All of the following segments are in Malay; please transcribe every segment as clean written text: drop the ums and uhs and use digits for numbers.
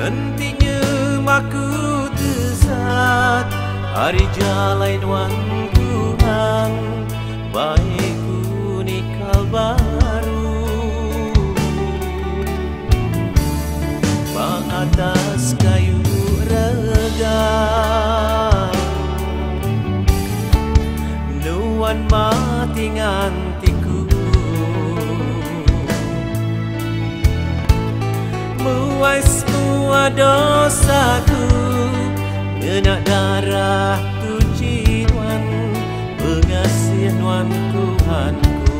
Hentinya maku tesat hari jalan wan Tuhan, baikku nikal baru bang atas kayu regang nuan mati ngantiku muais semua dosaku ngenak darah tujuan pengasihan wan Tuhanku.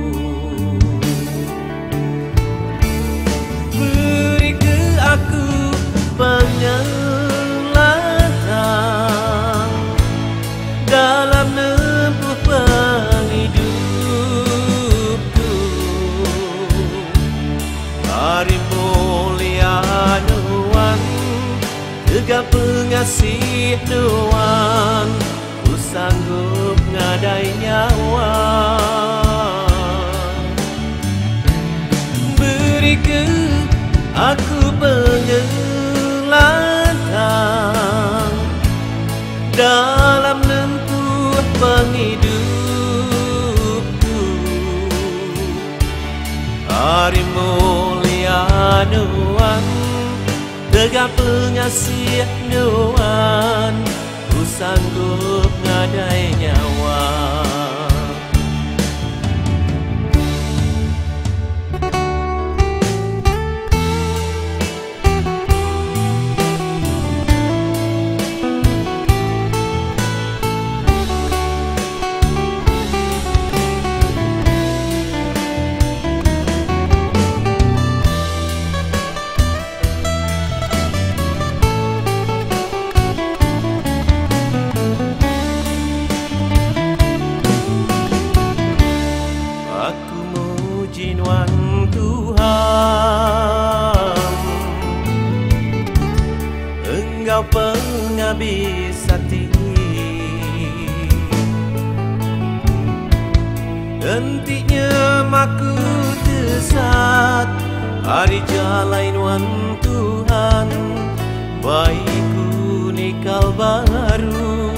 Beri ke aku penyelamatan dalam nempuh penghidupku. Hari mulia Tuhan, tegak pengasih Tuhan, ku sanggup ngadai nyawa. Beri ke aku penyelamatan dalam nempuh penghidupku. Hari mulia Tuhan, tegak pengasih Tuhan, ku sanggup ngadai nyawa. Wan Tuhan, Engkau penghabis hati, hentinya maku tesat hari jalan wan Tuhan, baikku nikal baru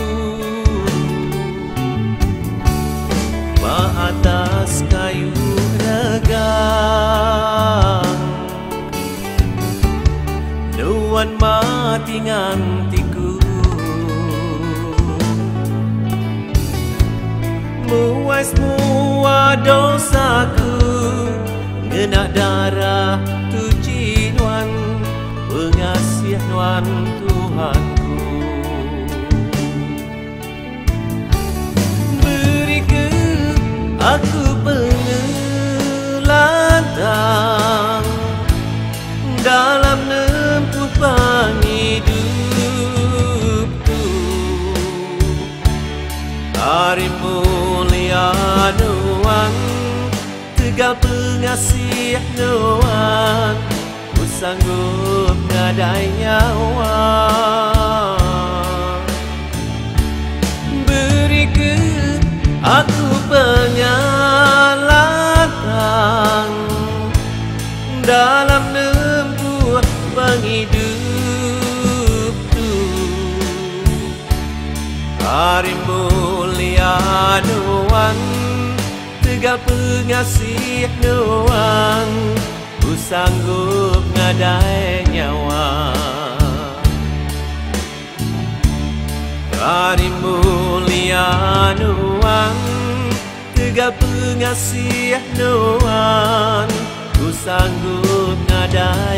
ma atas kayu regang nuan mati ngantiku muas semua dosaku ngenak darah tujuan pengasihan wan Tuhanku. Beri ke aku penyelamatan dalam nempuh penghidupku. Hari mulia Tuhan, tegak pengasih Tuhan, ku sanggup ngadai nyawa. Beri ke aku penyalahkan dalam nempuh penghidupku. Hari mulia Tuhan, tegak pengasih Tuhan, ku sanggup ngadai nyawa. Hari mulia Tuhan, tegak pengasih Tuhan, ku sanggup ngadai